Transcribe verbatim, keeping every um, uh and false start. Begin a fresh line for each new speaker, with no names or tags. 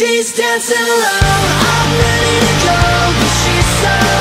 She's dancing alone, I'm ready to go, but she's so